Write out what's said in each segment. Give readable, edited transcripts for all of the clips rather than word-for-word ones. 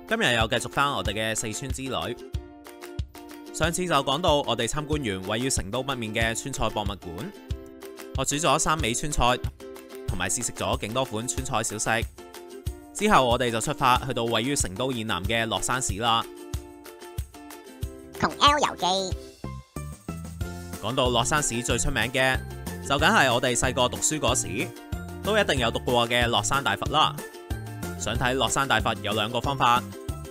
今日又繼續返我哋嘅四川之旅。上次就講到我哋參觀完位於成都北面嘅川菜博物館，學煮咗3味川菜，同埋試食咗勁多款川菜小食。之後我哋就出發去到位於成都以南嘅樂山市啦。 同 L 遊記講到樂山市最出名嘅，就梗係我哋細個讀書嗰時都一定有讀過嘅樂山大佛啦。想睇樂山大佛有2個方法，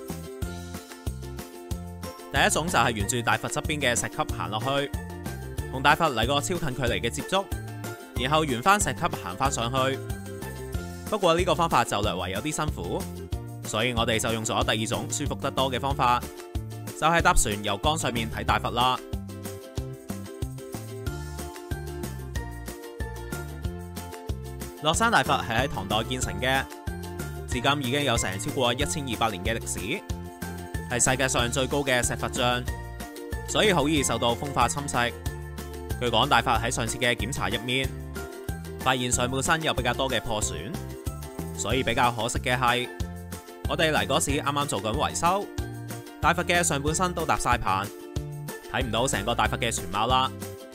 第一種就係沿住大佛側邊嘅石級行落去，同大佛嚟個超近距離嘅接觸，然後沿翻石級行翻上去。不過呢個方法就略為有啲辛苦，所以我哋就用咗第二種舒服得多嘅方法，就係搭船由江上面睇大佛啦。樂山大佛係喺唐代建成嘅，至今已經有成超過1200年嘅歷史，係世界上最高嘅石佛像，所以好易受到風化侵蝕。據講大佛喺上次嘅檢查入面，發現上半身有比較多嘅破損，所以比較可惜嘅係，我哋嚟嗰時啱啱做緊維修，大佛嘅上半身都搭晒棚，睇唔到成個大佛嘅全貌啦。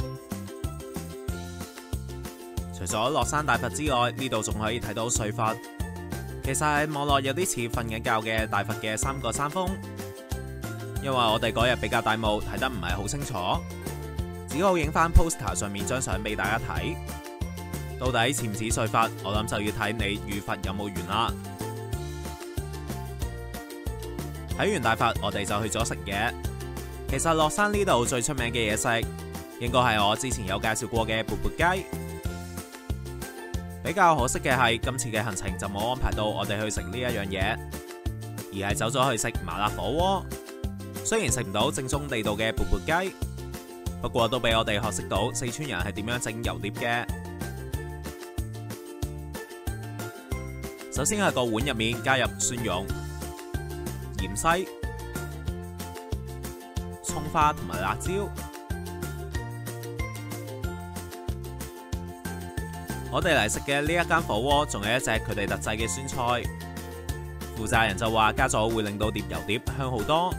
除咗樂山大佛之外，呢度仲可以睇到睡佛。其實喺網絡有啲似瞓緊覺嘅大佛嘅3個山峰，因為我哋嗰日比較大霧，睇得唔係好清楚，只好影翻 poster 上面張相俾大家睇。到底似唔似睡佛，我諗就要睇你遇佛有冇緣啦。睇完大佛，我哋就去咗食嘢。其實樂山呢度最出名嘅嘢食，應該係我之前有介紹過嘅缽缽雞。比較可惜嘅係，今次嘅行程就冇安排到我哋去食呢一樣嘢，而係走咗去食麻辣火鍋。雖然食唔到正宗地道嘅缽缽雞，不過都俾我哋學識到四川人係點樣整油碟嘅。首先喺個碗入面加入蒜蓉、芫茜、蔥花同埋辣椒。我哋嚟食嘅呢一間火鍋仲有一隻佢哋特製嘅酸菜，負責人就話加咗會令到碟油碟香好多，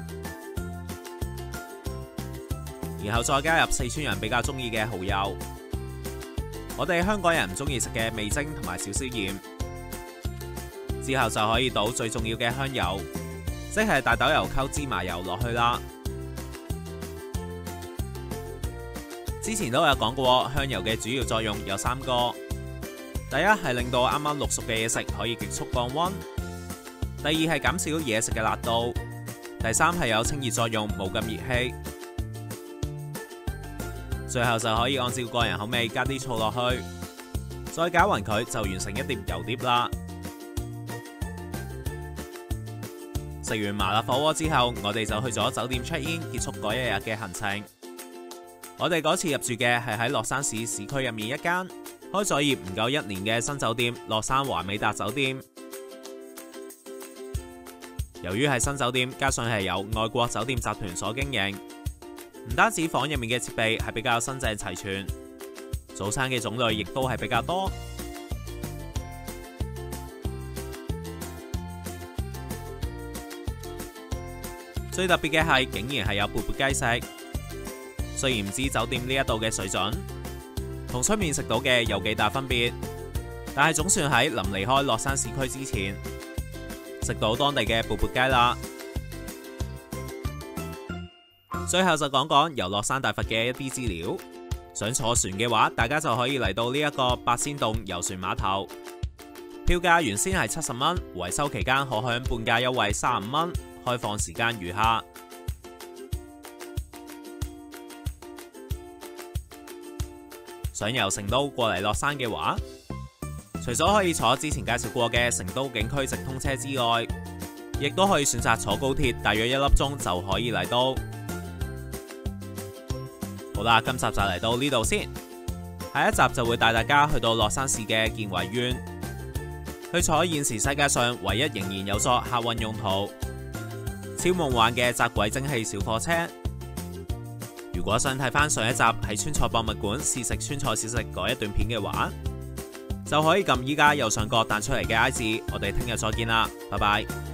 然後再加入四川人比較中意嘅蠔油，我哋香港人唔中意食嘅味精同埋少少鹽，之後就可以倒最重要嘅香油，即係大豆油溝芝麻油落去啦。之前都有講過，香油嘅主要作用有3個。第一係令到啱啱淥熟嘅嘢食可以極速降溫，第二係減少嘢食嘅辣度，第三係有清熱作用，冇咁熱氣，最後就可以按照個人口味加啲醋落去，再攪勻佢就完成一碟油碟啦。食完麻辣火鍋之後，我哋就去咗酒店 check in， 結束嗰一日嘅行程。我哋嗰次入住嘅係喺樂山市市區入面一間開咗業唔夠1年嘅新酒店樂山華美達酒店。由於係新酒店，加上係由外國酒店集團所經營，唔單止房入面嘅設備係比較新淨齊全，早餐嘅種類亦都係比較多。最特別嘅係竟然係有缽缽雞食，雖然唔知酒店呢一度嘅水準同出面食到嘅有幾大分別，但係總算喺臨離開樂山市區之前食到當地嘅缽缽雞啦。最後就講講遊樂山大佛嘅一啲資料。想坐船嘅話，大家就可以嚟到呢一個八仙洞遊船碼頭，票價原先係70蚊，維修期間可享半價優惠35蚊，開放時間如下。想由成都過嚟樂山嘅話，除咗可以坐之前介紹過嘅成都景區直通車之外，亦都可以選擇坐高鐵，大約1粒鐘就可以嚟到。好啦，今集就嚟到呢度先，下一集就會帶大家去到樂山市嘅建維縣，去坐現時世界上唯一仍然有作客運用途、超夢幻嘅窄軌蒸汽小火車。如果想睇翻上一集喺川菜博物館試食川菜小食嗰一段片嘅話，就可以撳依家右上角彈出嚟嘅 I 字。我哋聽日再見啦，拜拜。